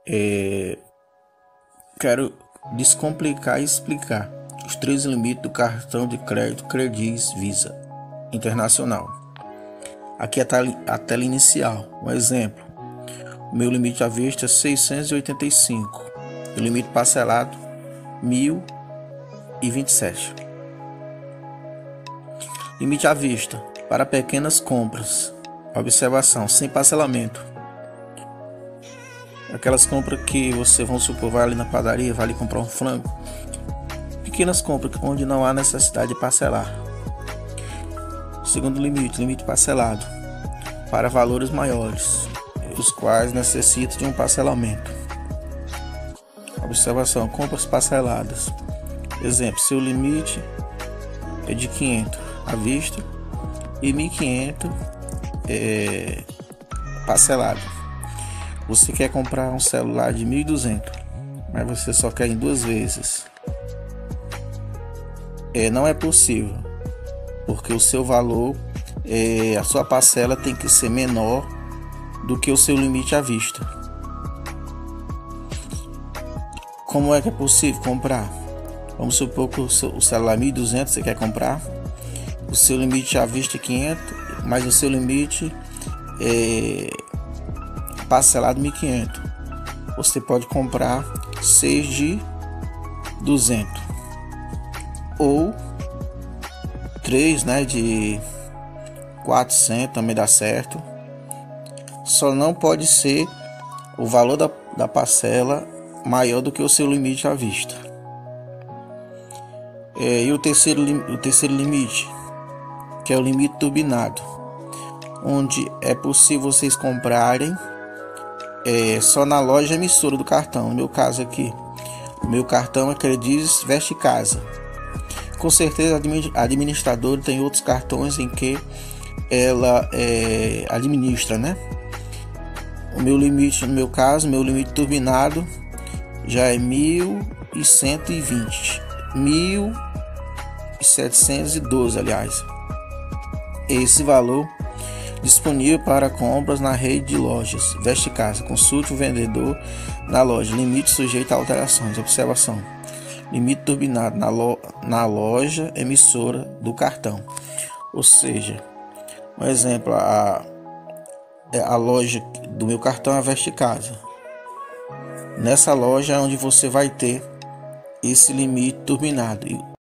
Quero descomplicar e explicar os três limites do cartão de crédito Credis Visa Internacional. Aqui é a tela inicial. Um exemplo: o meu limite à vista é 685, o limite parcelado 1.027. Limite à vista para pequenas compras. Observação: sem parcelamento. Aquelas compras que você, vamos supor, vai ali na padaria, vai ali comprar um frango. Pequenas compras onde não há necessidade de parcelar. Segundo limite parcelado para valores maiores, os quais necessitam de um parcelamento. Observação: compras parceladas. Exemplo: seu limite é de 500 à vista e 1.500 parcelado. Você quer comprar um celular de 1.200, mas você só quer em 2 vezes. Não é possível, porque o seu valor, a sua parcela tem que ser menor do que o seu limite à vista. Como é que é possível comprar? Vamos supor que o celular 1.200 você quer comprar, o seu limite à vista é 500, mas o seu limite parcelado 1.500. Você pode comprar 6 de 200 ou 3, de 400, também dá certo. Só não pode ser o valor da parcela maior do que o seu limite à vista. E o terceiro limite, que é o limite turbinado, onde é possível vocês comprarem só na loja emissora do cartão. No meu caso aqui, o meu cartão é Credis Veste Casa. Com certeza a administradora tem outros cartões em que ela administra, O meu limite, no meu caso, meu limite turbinado já é 1.120, 1.712, aliás. Esse valor disponível para compras na rede de lojas Veste Casa. Consulte o vendedor na loja. Limite sujeito a alterações. Observação: limite turbinado na loja emissora do cartão. Ou seja, um exemplo, a loja do meu cartão é a Veste Casa. Nessa loja é onde você vai ter esse limite turbinado.